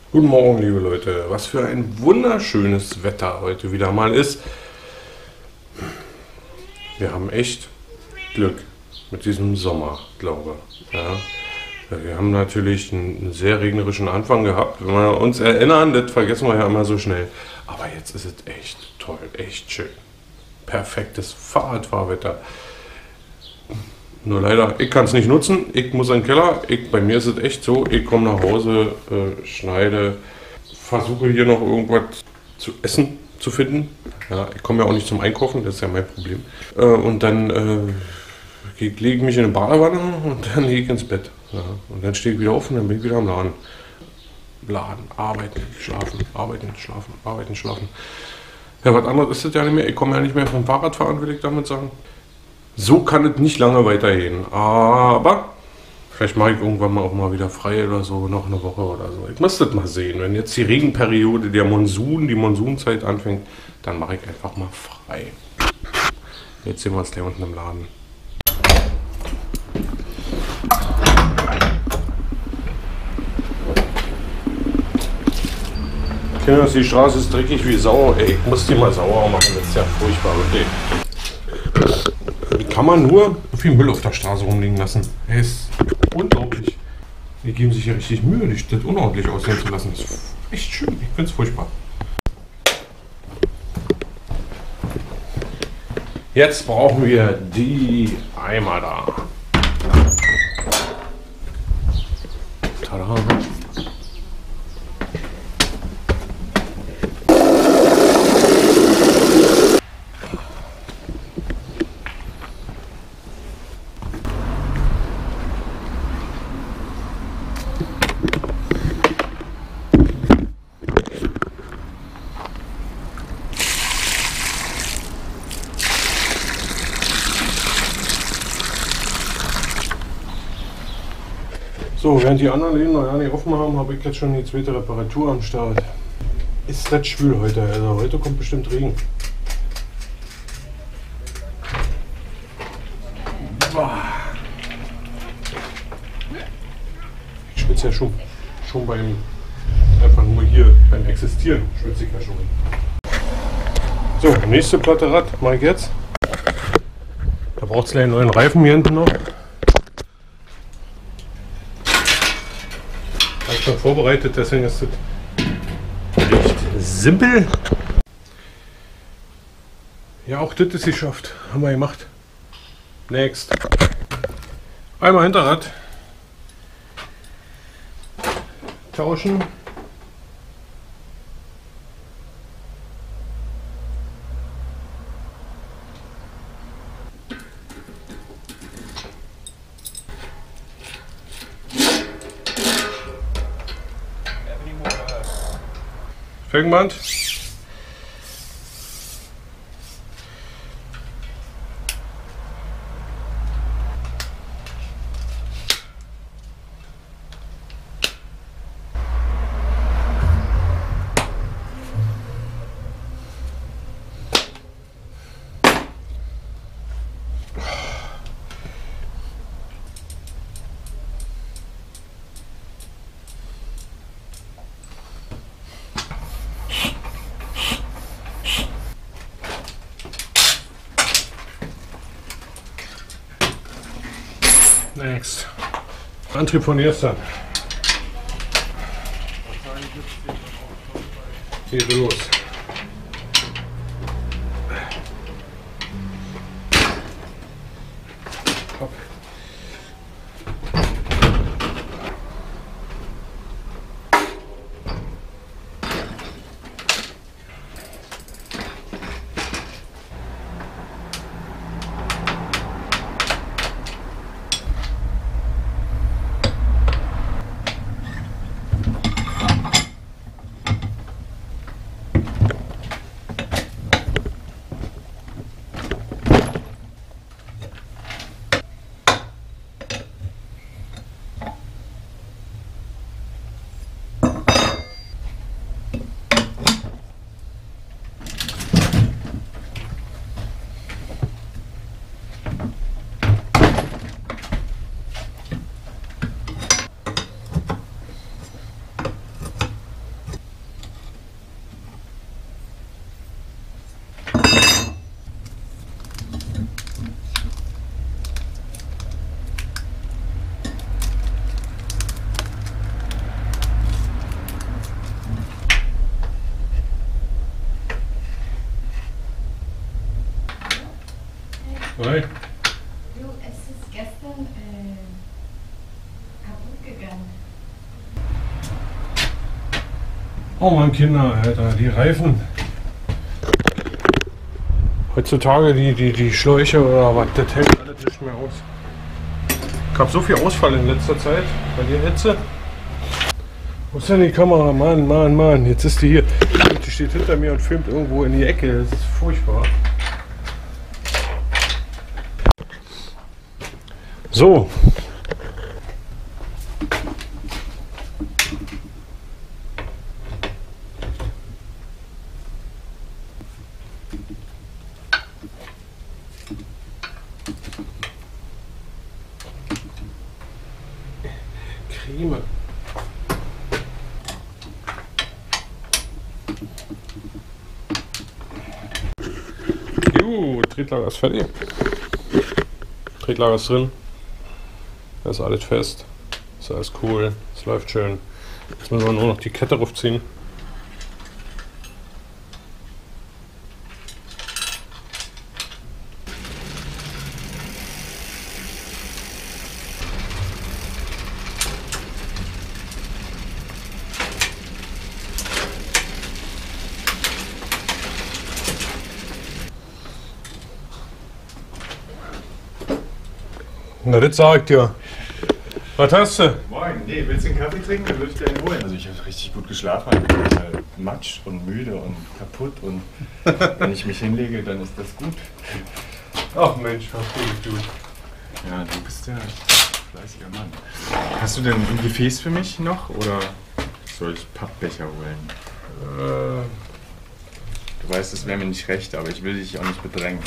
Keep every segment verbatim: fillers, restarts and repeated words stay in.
Guten Morgen, liebe Leute. Was für ein wunderschönes Wetter heute wieder mal ist. Wir haben echt Glück mit diesem Sommer, glaube ich. Ja. Wir haben natürlich einen sehr regnerischen Anfang gehabt. Wenn wir uns erinnern, das vergessen wir ja immer so schnell. Aber jetzt ist es echt toll, echt schön. Perfektes Fahrradfahrwetter. Nur leider, ich kann es nicht nutzen. Ich muss in den Keller. Ich, bei mir ist es echt so, ich komme nach Hause, äh, schneide, versuche hier noch irgendwas zu essen zu finden. Ja, ich komme ja auch nicht zum Einkaufen, das ist ja mein Problem. Äh, und dann äh, lege ich mich in eine Badewanne und dann gehe ich ins Bett. Ja, und dann stehe ich wieder auf und dann bin ich wieder am Laden. Laden, arbeiten, schlafen, arbeiten, schlafen, arbeiten, schlafen. Ja, was anderes ist das ja nicht mehr. Ich komme ja nicht mehr vom Fahrradfahren, will ich damit sagen. So kann es nicht lange weitergehen, aber vielleicht mache ich irgendwann mal auch mal wieder frei oder so, noch eine Woche oder so. Ich muss das mal sehen. Wenn jetzt die Regenperiode, der Monsun, die Monsunzeit anfängt, dann mache ich einfach mal frei. Jetzt sehen wir uns gleich unten im Laden. Kinders, die Straße ist dreckig wie Sau. Ey, ich muss die mal sauer machen, das ist ja furchtbar, wirklich. Wie kann man nur so viel Müll auf der Straße rumliegen lassen? Es ist unglaublich. Die geben sich ja richtig Mühe, die Stadt unordentlich aussehen zu lassen. Das ist echt schön. Ich finde es furchtbar. Jetzt brauchen wir die Eimer da. Tada. So, während die anderen Läden noch gar nicht offen haben, habe ich jetzt schon die zweite Reparatur am Start. Ist das schwül heute, also heute kommt bestimmt Regen. Ich schwitze ja schon, schon beim, einfach nur hier beim Existieren, schwitze ich ja schon. So, nächste Platte Rad mache ich jetzt. Da braucht es gleich einen neuen Reifen hier hinten noch. Habe ich schon vorbereitet, deswegen ist es recht simpel. Ja, auch das ist geschafft. Haben wir gemacht. Next. Einmal Hinterrad. Tauschen. Felgenband. Next. Antrieb von Erstern. Geht los. Hopp. Hi. Jo, es ist gestern äh, kaputt gegangen. Oh Mann, Kinder, Alter, die Reifen. Heutzutage die, die, die Schläuche oder was, das hält alles nicht mehr aus. Ich hab so viel Ausfall in letzter Zeit bei der Hitze. Wo ist denn die Kamera? Mann, Mann, Mann, jetzt ist die hier. Die steht hinter mir und filmt irgendwo in die Ecke. Das ist furchtbar. So. Creme. Jo, Tretlager ist fertig. Tretlager ist drin. Da ist alles fest. Ist alles cool. Es läuft schön. Jetzt müssen wir nur noch die Kette raufziehen. Na, das sag ich dir. Was hast du? Moin, nee, willst du einen Kaffee trinken? Dann würde ich dir einen holen. Also ich habe richtig gut geschlafen, ich bin total matsch und müde und kaputt und wenn ich mich hinlege, dann ist das gut. Ach Mensch, was gut, gut. Ja, du bist ja ein fleißiger Mann. Hast du denn ein Gefäß für mich noch oder soll ich Pappbecher holen? Äh, Du weißt, das wäre mir nicht recht, aber ich will dich auch nicht bedrängen.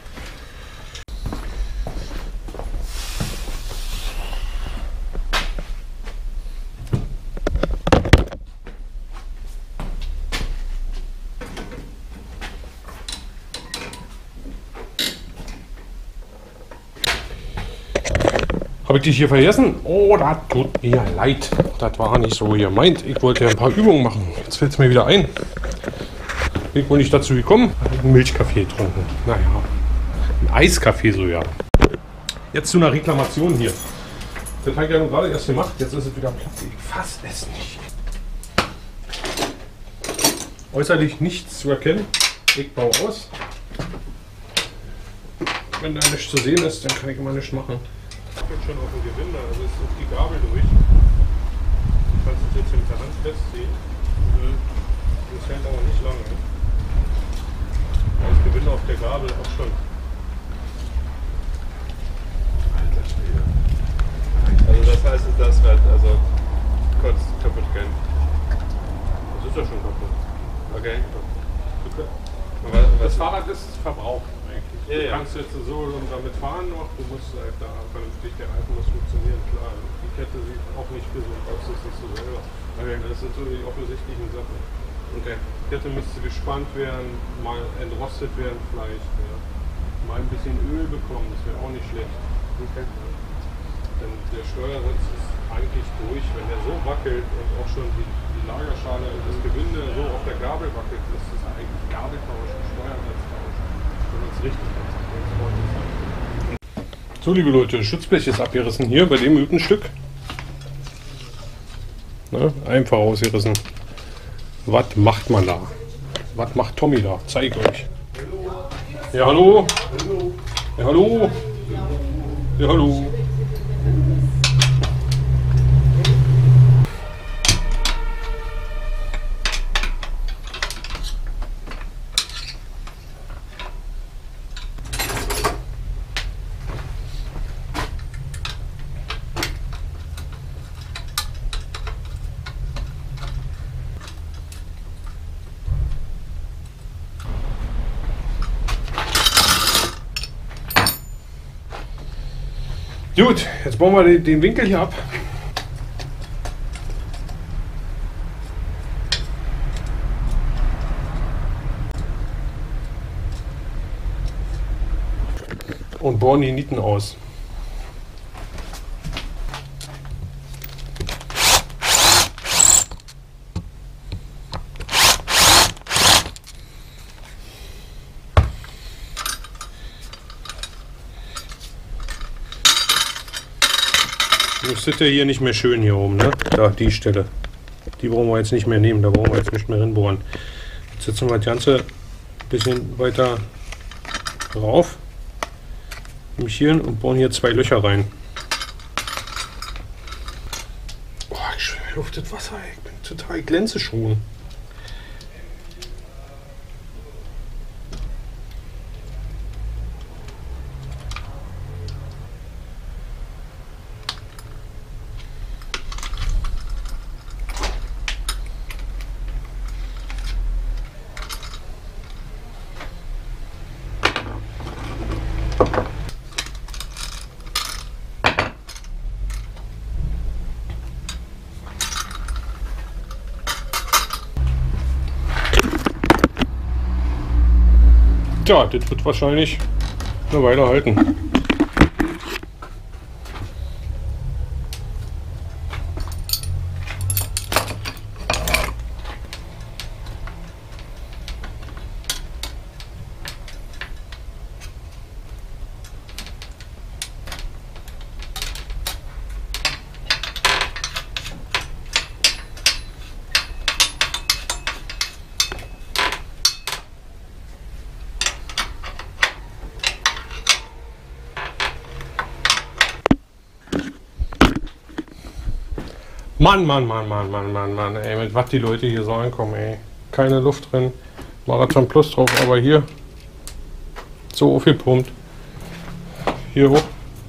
Habe ich dich hier vergessen? Oh, das tut mir leid. Das war nicht so gemeint. Ich wollte ja ein paar Übungen machen. Jetzt fällt es mir wieder ein. Bin ich wohl nicht dazu gekommen? Einen Milchkaffee getrunken. Naja, ein Eiskaffee so, ja. Jetzt zu einer Reklamation hier. Das habe ich ja nun gerade erst gemacht. Jetzt ist es wieder platt. Ich fasse es nicht. Äußerlich nichts zu erkennen. Ich baue aus. Wenn da nichts zu sehen ist, dann kann ich immer nichts machen. Ich bin schon auf dem Gewinde, also ist auf die Gabel durch. Du kannst es jetzt mit der Hand festziehen. Das hält aber nicht lange. Das Gewinde auf der Gabel auch schon. Alter Schwede. Also das heißt, das wird also kurz kaputt gehen. Das ist ja schon kaputt. Okay. Das Fahrrad ist verbraucht eigentlich. Ja, du ja. kannst jetzt so damit fahren noch, du musst halt da vernünftig, der Reifen muss funktionieren, klar. Die Kette sieht auch nicht gesund aus, das siehst du selber. Okay. Das sind so die offensichtlichen Sachen. Okay. Die Kette müsste gespannt werden, mal entrostet werden vielleicht. Ja. Mal ein bisschen Öl bekommen, das wäre auch nicht schlecht. Okay. Denn der Steuersitz ist eigentlich durch, wenn der so wackelt und auch schon die, die Lagerschale und das Gewinde so auf der Gabel wackelt, ist das eigentlich Gabeltausch und Steuersitztausch. Wenn man es richtig macht. So, liebe Leute, das Schutzblech ist abgerissen hier bei dem Hütenstück. Ne, einfach ausgerissen. Was macht man da? Was macht Tommy da? Zeig euch. Ja, hallo? Ja, hallo? Ja, hallo? Gut, jetzt bauen wir den, den Winkel hier ab. Und bohren die Nieten aus. Das ist ja hier nicht mehr schön hier oben, ne? Da, die Stelle. Die brauchen wir jetzt nicht mehr nehmen, da brauchen wir jetzt nicht mehr hinbohren. Jetzt setzen wir das Ganze ein bisschen weiter rauf. Nämlich hier hin und bohren hier zwei Löcher rein. Oh, ich schwimme auf das Wasser, ich bin total glänze schon. Tja, das wird wahrscheinlich eine Weile halten. Mann, Mann, Mann, Mann, Mann, Mann, Mann, ey, mit was die Leute hier so ankommen, ey. Keine Luft drin, Marathon Plus drauf, aber hier so aufgepumpt. Hier hoch.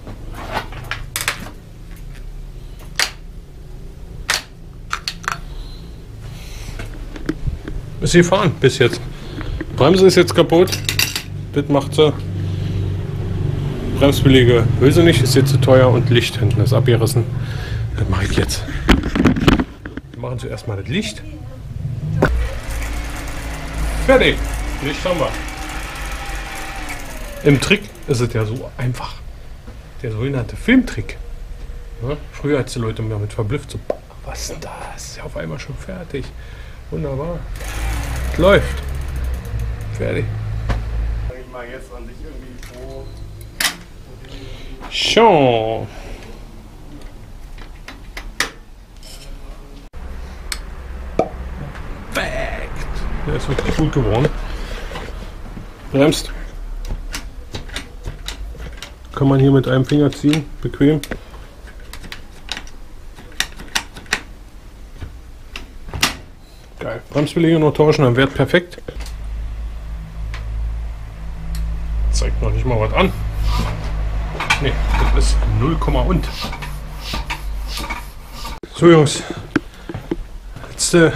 Ist gefahren bis jetzt. Bremse ist jetzt kaputt. Das macht sie. Bremsbeläge will sie nicht, ist jetzt zu teuer und Licht hinten ist abgerissen. Das mache ich jetzt. Wir machen zuerst mal das Licht. Fertig. Licht haben wir. Im Trick ist es ja so einfach. Der sogenannte Filmtrick. Ja, früher hat die Leute mehr mit verblüfft. So, was ist denn das? Ist ja auf einmal schon fertig. Wunderbar. Es läuft. Fertig. Sag ich mal jetzt an dich irgendwie froh. Schon. Der ist wirklich gut geworden. Bremst. Kann man hier mit einem Finger ziehen, bequem. Geil. Bremsbeläge noch tauschen, dann Wert perfekt. Zeigt noch nicht mal was an. Ne, das ist null, und. So Jungs, letzte,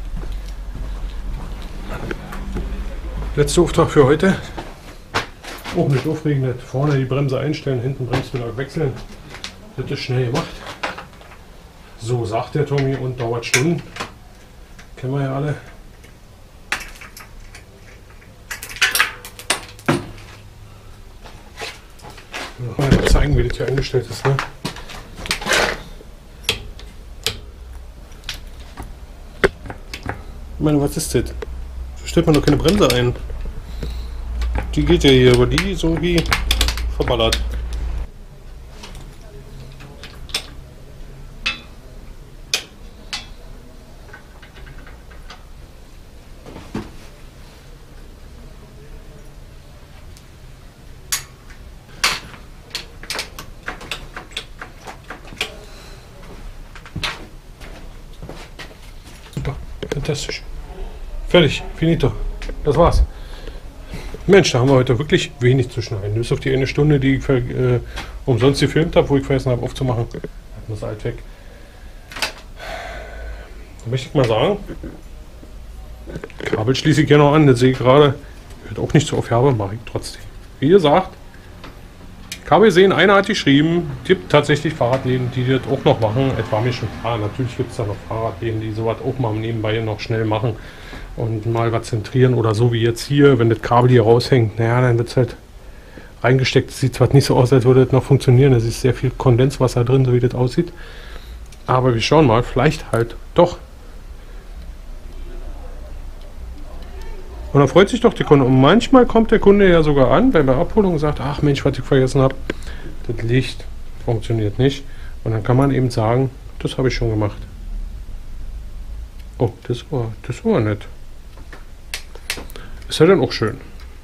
letzter Auftrag für heute. Auch nicht aufregend, vorne die Bremse einstellen, hinten Bremsbelag wechseln. Das ist schnell gemacht. So sagt der Tommy und dauert Stunden. Kennen wir ja alle. Mal zeigen, wie das hier eingestellt ist. Ne? Ich meine, was ist das? So stellt man doch keine Bremse ein. Die geht ja hier, aber die ist irgendwie verballert. Super, fantastisch. Fertig, finito. Das war's. Mensch, da haben wir heute wirklich wenig zu schneiden. Bis auf die eine Stunde, die ich äh, umsonst gefilmt habe, wo ich vergessen habe aufzumachen. Das ist halt weg. Da möchte ich mal sagen, Kabel schließe ich gerne noch an, das sehe ich gerade. Hört auch nicht so auf habe, mache ich trotzdem. Wie gesagt, Kabel sehen, einer hat geschrieben, es gibt tatsächlich Fahrradläden, die das auch noch machen. Es war mir schon klar, natürlich gibt es da noch Fahrradläden, die sowas auch mal nebenbei noch schnell machen. Und mal was zentrieren oder so wie jetzt hier, wenn das Kabel hier raushängt, naja, dann wird es halt reingesteckt. Das sieht zwar nicht so aus, als würde das noch funktionieren, es ist sehr viel Kondenswasser drin, so wie das aussieht. Aber wir schauen mal, vielleicht halt doch. Und dann freut sich doch der Kunde. Und manchmal kommt der Kunde ja sogar an, bei der Abholung und sagt, ach Mensch, was ich vergessen habe, das Licht funktioniert nicht. Und dann kann man eben sagen, das habe ich schon gemacht. Oh, das war, das war nett. Ist ja dann auch schön.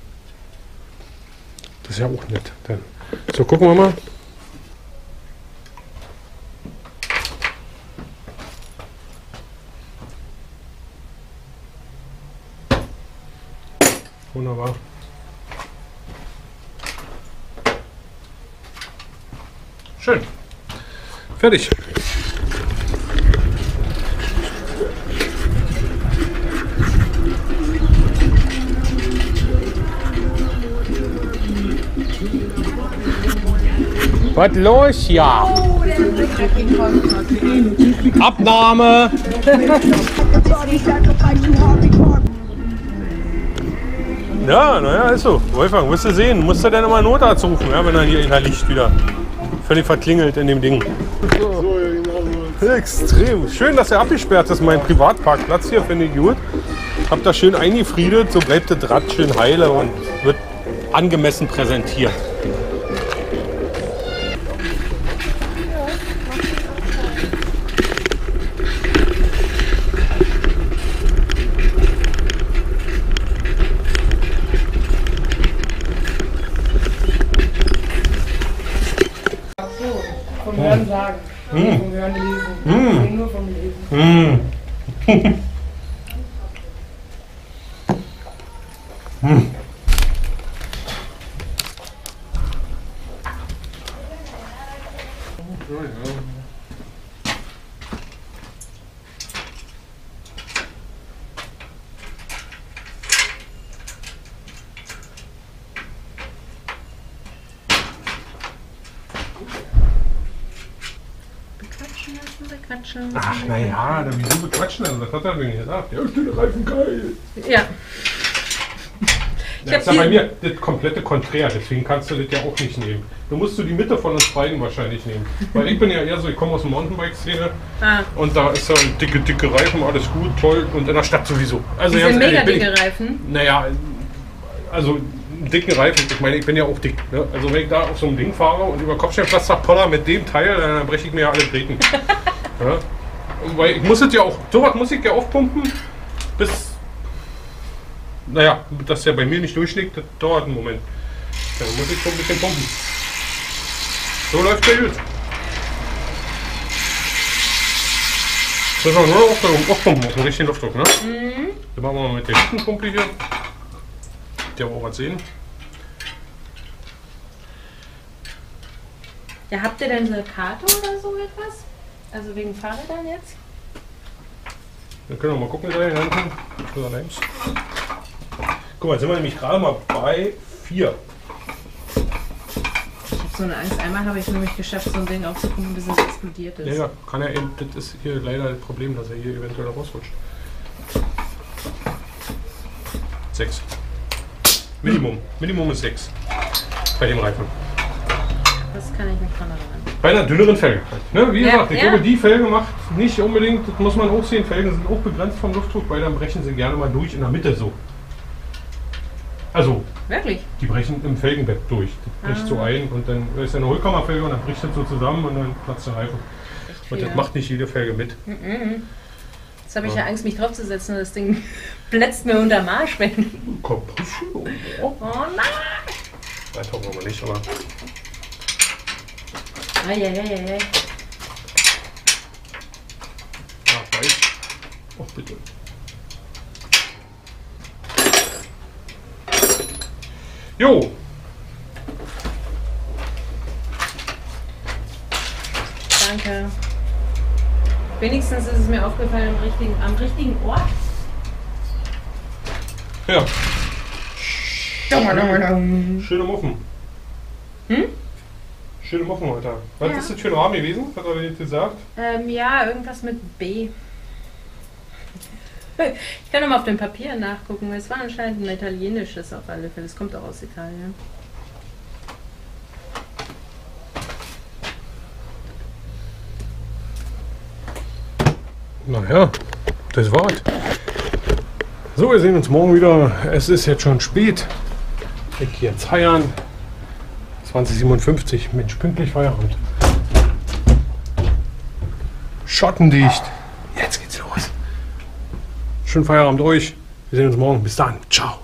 Das ist ja auch nett. Dann. So, gucken wir mal. Wunderbar. Schön. Fertig. Was los? Ja. Abnahme. Ja, naja, ist so. Wolfgang, musst du sehen. Musst du dann immer einen Notarzt rufen, ja, wenn er hier in der Licht wieder völlig verklingelt in dem Ding. So, ja, genau so. Extrem. Schön, dass er abgesperrt ist, mein Privatparkplatz hier, finde ich gut. Hab da schön eingefriedet, so bleibt das Rad schön heile und wird angemessen präsentiert. Vom Hören sagen. Mm. Vom Hören lesen. Mm. Nur vom Lesen. Mm. mm. Bequatschen lassen, bequatschen. Ach, naja, wieso bequatschen? Also, das hat er mir nicht gesagt. Ja, stille Reifen geil. Ja. Das ist ja bei mir das komplette Konträr, deswegen kannst du das ja auch nicht nehmen. Du musst du die Mitte von uns beiden wahrscheinlich nehmen. Weil ich bin ja eher so, ich komme aus der Mountainbike-Szene Ah. und da ist ja dicke, dicke Reifen, alles gut, toll und in der Stadt sowieso. Also Diese ganz ehrlich, mega bin dicke ich, Reifen. Naja, also einen dicken Reifen, ich meine, ich bin ja auch dick. Ne? Also wenn ich da auf so einem Ding fahre und über Kopfsteinpflaster poller mit dem Teil, dann breche ich mir ja alle Treten. Ja? Weil ich muss es ja auch, sowas muss ich ja aufpumpen, bis... Naja, dass der bei mir nicht durchschlägt, das dauert einen Moment. Dann muss ich schon ein bisschen pumpen. So läuft der gut. Das war nur noch aufpumpen auf den richtigen Luftdruck, ne? Mhm. Dann machen wir mal mit der Pumpe hier. Der will auch was sehen. Ja, habt ihr denn so eine Karte oder so etwas? Also wegen Fahrrädern jetzt? Wir können wir mal gucken, da hinten. Guck mal, jetzt sind wir nämlich gerade mal bei vier. Ich habe so eine Angst. Einmal habe ich nämlich geschafft, so ein Ding aufzupumpen, bis es explodiert ist. Ja, ja, kann er eben. Das ist hier leider das Problem, dass er hier eventuell rausrutscht. Sechs. Minimum. Minimum ist sechs. Bei dem Reifen. Das kann ich mich dran erinnern. Bei einer dünneren Felge. Ne? Wie Ja, gesagt, ich ja. glaube, die Felge macht nicht unbedingt, das muss man auch sehen, Felgen sind auch begrenzt vom Luftdruck, weil dann brechen sie gerne mal durch in der Mitte so. Also, Wirklich? die brechen im Felgenbett durch. Das bricht Ah. so ein und dann ist ja eine Hohlkammerfelge und dann bricht das so zusammen und dann platzt der Reifen. Echt Und viel, das ja. macht nicht jede Felge mit. Mhm. Jetzt habe ich Ja. ja Angst, mich draufzusetzen und das Ding plätzt mir unter Marsch. Wenn... Kompression. Oh. Oh nein! Weiß hoffen wir mal nicht, aber. Eieieiei. Ja, weiß. Oh, bitte. Jo. Danke. Wenigstens ist es mir aufgefallen am richtigen, am richtigen Ort. Ja. Hm? Schöne Muffen. Hm? Schöne Muffen heute. Was Ja. ist das für ein Rahmen gewesen? Hat er jetzt gesagt? Ähm, ja, irgendwas mit B. Ich kann nochmal auf dem Papier nachgucken. Es war anscheinend ein italienisches auf alle Fälle. Es kommt auch aus Italien. Naja, das war's. So, wir sehen uns morgen wieder. Es ist jetzt schon spät. Ich gehe jetzt feiern. zwanzig siebenundfünfzig. Mensch, pünktlich Feierabend. schottendicht. Jetzt geht's los. Schönen Feierabend euch. Wir sehen uns morgen. Bis dann. Ciao.